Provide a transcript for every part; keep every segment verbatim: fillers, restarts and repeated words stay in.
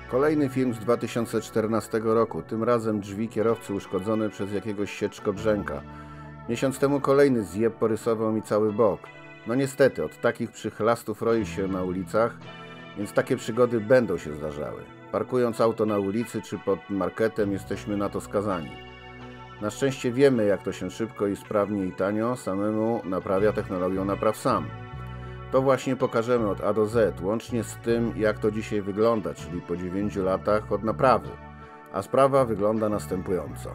Kolejny film z dwa tysiące czternastego roku, tym razem drzwi kierowcy uszkodzone przez jakiegoś sieczkobrzęka. Miesiąc temu kolejny zjeb porysował mi cały bok. No niestety, od takich przychlastów roi się na ulicach, więc takie przygody będą się zdarzały. Parkując auto na ulicy czy pod marketem jesteśmy na to skazani. Na szczęście wiemy, jak to się szybko i sprawnie i tanio samemu naprawia technologią Napraw Sam. To właśnie pokażemy od A do Z, łącznie z tym, jak to dzisiaj wygląda, czyli po dziewięciu latach od naprawy. A sprawa wygląda następująco.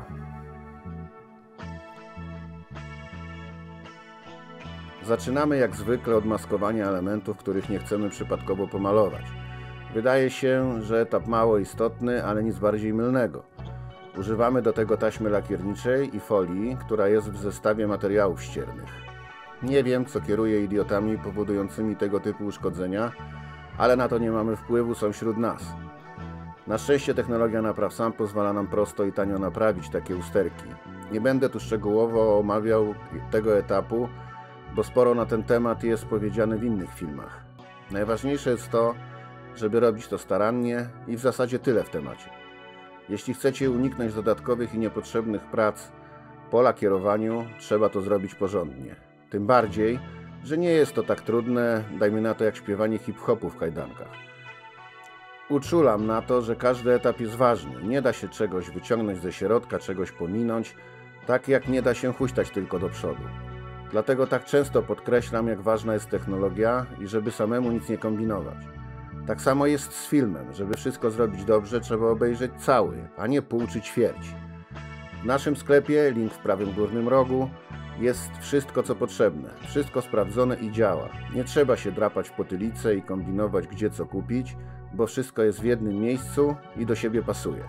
Zaczynamy jak zwykle od maskowania elementów, których nie chcemy przypadkowo pomalować. Wydaje się, że etap mało istotny, ale nic bardziej mylnego. Używamy do tego taśmy lakierniczej i folii, która jest w zestawie materiałów ściernych. Nie wiem, co kieruje idiotami powodującymi tego typu uszkodzenia, ale na to nie mamy wpływu, są wśród nas. Na szczęście technologia Napraw Sam pozwala nam prosto i tanio naprawić takie usterki. Nie będę tu szczegółowo omawiał tego etapu, bo sporo na ten temat jest powiedziane w innych filmach. Najważniejsze jest to, żeby robić to starannie i w zasadzie tyle w temacie. Jeśli chcecie uniknąć dodatkowych i niepotrzebnych prac po lakierowaniu, trzeba to zrobić porządnie. Tym bardziej, że nie jest to tak trudne, dajmy na to jak śpiewanie hip-hopu w kajdankach. Uczulam na to, że każdy etap jest ważny. Nie da się czegoś wyciągnąć ze środka, czegoś pominąć, tak jak nie da się huśtać tylko do przodu. Dlatego tak często podkreślam, jak ważna jest technologia i żeby samemu nic nie kombinować. Tak samo jest z filmem. Żeby wszystko zrobić dobrze, trzeba obejrzeć cały, a nie pół czy ćwierć. W naszym sklepie, link w prawym górnym rogu, jest wszystko, co potrzebne. Wszystko sprawdzone i działa. Nie trzeba się drapać w potylicę i kombinować, gdzie co kupić, bo wszystko jest w jednym miejscu i do siebie pasuje.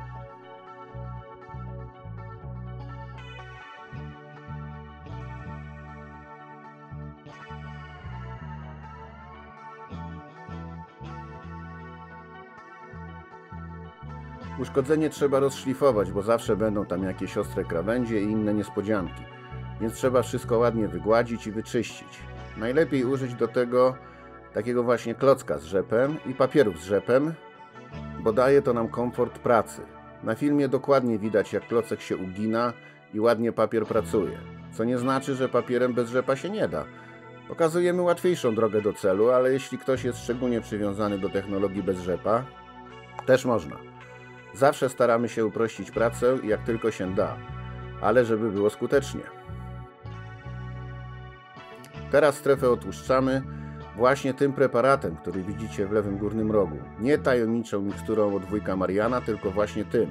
Uszkodzenie trzeba rozszlifować, bo zawsze będą tam jakieś ostre krawędzie i inne niespodzianki. Więc trzeba wszystko ładnie wygładzić i wyczyścić. Najlepiej użyć do tego takiego właśnie klocka z rzepem i papierów z rzepem, bo daje to nam komfort pracy. Na filmie dokładnie widać, jak klocek się ugina i ładnie papier pracuje. Co nie znaczy, że papierem bez rzepa się nie da. Pokazujemy łatwiejszą drogę do celu, ale jeśli ktoś jest szczególnie przywiązany do technologii bez rzepa, też można. Zawsze staramy się uprościć pracę, jak tylko się da, ale żeby było skutecznie. Teraz strefę otłuszczamy właśnie tym preparatem, który widzicie w lewym górnym rogu. Nie tajemniczą miksturą od wujka Mariana, tylko właśnie tym.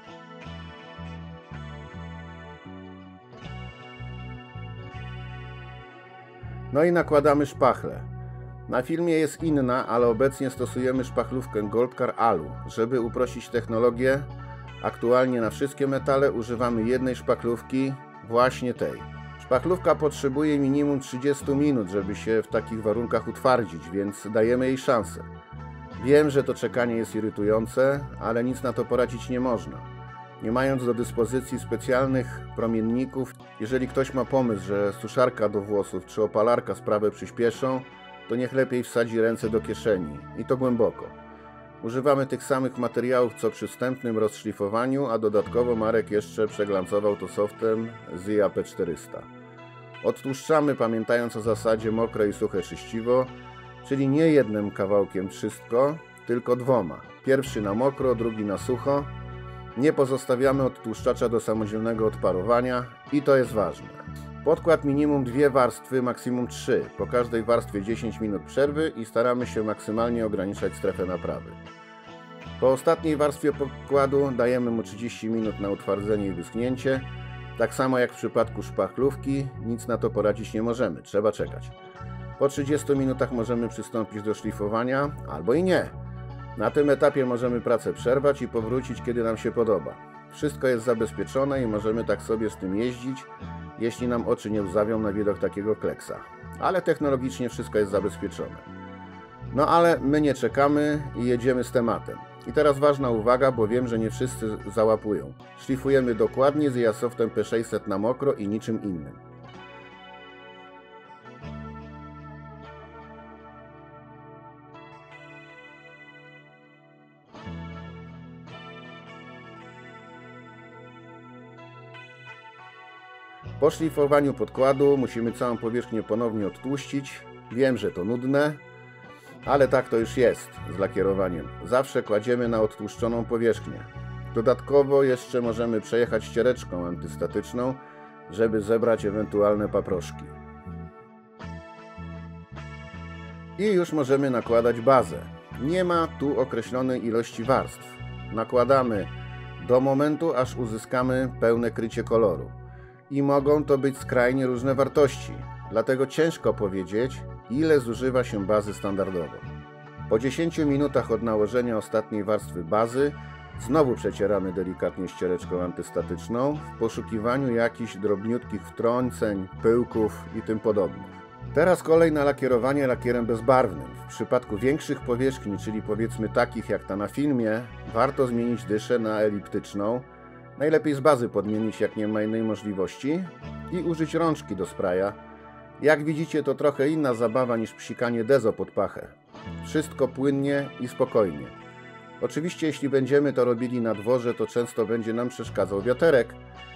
No i nakładamy szpachlę. Na filmie jest inna, ale obecnie stosujemy szpachlówkę Goldcar Alu. Żeby uprościć technologię, aktualnie na wszystkie metale używamy jednej szpachlówki, właśnie tej. Szpachlówka potrzebuje minimum trzydzieści minut, żeby się w takich warunkach utwardzić, więc dajemy jej szansę. Wiem, że to czekanie jest irytujące, ale nic na to poradzić nie można. Nie mając do dyspozycji specjalnych promienników, jeżeli ktoś ma pomysł, że suszarka do włosów czy opalarka sprawę przyspieszą, to niech lepiej wsadzi ręce do kieszeni i to głęboko. Używamy tych samych materiałów co przy wstępnym rozszlifowaniu, a dodatkowo Marek jeszcze przeglancował to softem z I A P czterysta. Odtłuszczamy, pamiętając o zasadzie mokre i suche czyściwo, czyli nie jednym kawałkiem wszystko, tylko dwoma. Pierwszy na mokro, drugi na sucho. Nie pozostawiamy odtłuszczacza do samodzielnego odparowania i to jest ważne. Podkład minimum dwie warstwy, maksimum trzy. Po każdej warstwie dziesięć minut przerwy i staramy się maksymalnie ograniczać strefę naprawy. Po ostatniej warstwie podkładu dajemy mu trzydzieści minut na utwardzenie i wyschnięcie. Tak samo jak w przypadku szpachlówki, nic na to poradzić nie możemy, trzeba czekać. Po trzydziestu minutach możemy przystąpić do szlifowania, albo i nie. Na tym etapie możemy pracę przerwać i powrócić, kiedy nam się podoba. Wszystko jest zabezpieczone i możemy tak sobie z tym jeździć, jeśli nam oczy nie łzawią na widok takiego kleksa. Ale technologicznie wszystko jest zabezpieczone. No ale my nie czekamy i jedziemy z tematem. I teraz ważna uwaga, bo wiem, że nie wszyscy załapują. Szlifujemy dokładnie z Jasoftem P sześćset na mokro i niczym innym. Po szlifowaniu podkładu musimy całą powierzchnię ponownie odtłuścić. Wiem, że to nudne, ale tak to już jest z lakierowaniem. Zawsze kładziemy na odtłuszczoną powierzchnię. Dodatkowo jeszcze możemy przejechać ściereczką antystatyczną, żeby zebrać ewentualne paproszki. I już możemy nakładać bazę. Nie ma tu określonej ilości warstw. Nakładamy do momentu, aż uzyskamy pełne krycie koloru. I mogą to być skrajnie różne wartości, dlatego ciężko powiedzieć, ile zużywa się bazy standardowo. Po dziesięciu minutach od nałożenia ostatniej warstwy bazy znowu przecieramy delikatnie ściereczką antystatyczną w poszukiwaniu jakichś drobniutkich wtrąceń, pyłków i tym podobnych. Teraz kolej na lakierowanie lakierem bezbarwnym. W przypadku większych powierzchni, czyli powiedzmy takich jak ta na filmie, warto zmienić dyszę na eliptyczną. Najlepiej z bazy podmienić, jak nie ma innej możliwości, i użyć rączki do spraya. Jak widzicie, to trochę inna zabawa niż psikanie dezo pod pachę. Wszystko płynnie i spokojnie. Oczywiście jeśli będziemy to robili na dworze, to często będzie nam przeszkadzał wiaterek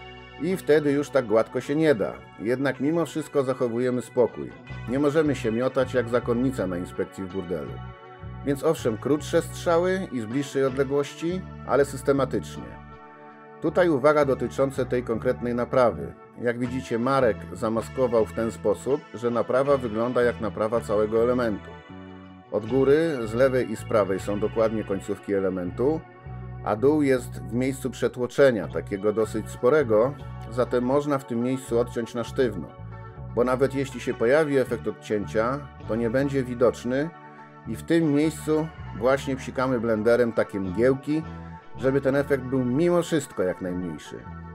i wtedy już tak gładko się nie da. Jednak mimo wszystko zachowujemy spokój. Nie możemy się miotać jak zakonnica na inspekcji w burdelu. Więc owszem, krótsze strzały i z bliższej odległości, ale systematycznie. Tutaj uwaga dotycząca tej konkretnej naprawy. Jak widzicie, Marek zamaskował w ten sposób, że naprawa wygląda jak naprawa całego elementu. Od góry, z lewej i z prawej są dokładnie końcówki elementu, a dół jest w miejscu przetłoczenia, takiego dosyć sporego, zatem można w tym miejscu odciąć na sztywno, bo nawet jeśli się pojawi efekt odcięcia, to nie będzie widoczny i w tym miejscu właśnie psikamy blenderem takie mgiełki, żeby ten efekt był mimo wszystko jak najmniejszy.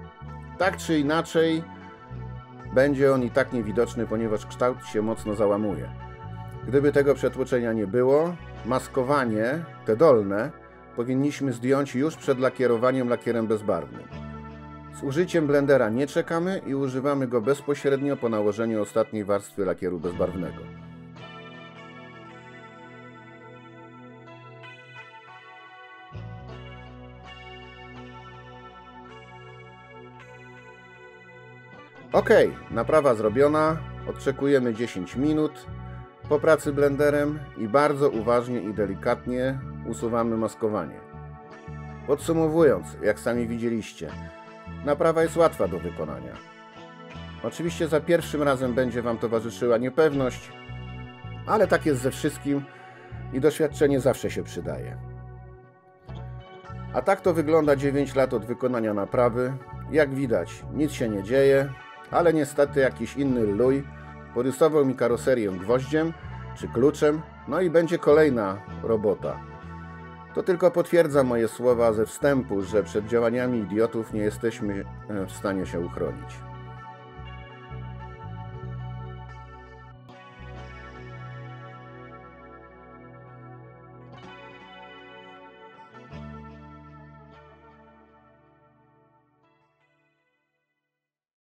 Tak czy inaczej, będzie on i tak niewidoczny, ponieważ kształt się mocno załamuje. Gdyby tego przetłoczenia nie było, maskowanie, te dolne, powinniśmy zdjąć już przed lakierowaniem lakierem bezbarwnym. Z użyciem blendera nie czekamy i używamy go bezpośrednio po nałożeniu ostatniej warstwy lakieru bezbarwnego. Ok, naprawa zrobiona, odczekujemy dziesięć minut po pracy blenderem i bardzo uważnie i delikatnie usuwamy maskowanie. Podsumowując, jak sami widzieliście, naprawa jest łatwa do wykonania. Oczywiście za pierwszym razem będzie Wam towarzyszyła niepewność, ale tak jest ze wszystkim i doświadczenie zawsze się przydaje. A tak to wygląda dziewięć lat od wykonania naprawy. Jak widać, nic się nie dzieje, ale niestety jakiś inny luj porysował mi karoserię gwoździem czy kluczem, no i będzie kolejna robota. To tylko potwierdza moje słowa ze wstępu, że przed działaniami idiotów nie jesteśmy w stanie się uchronić.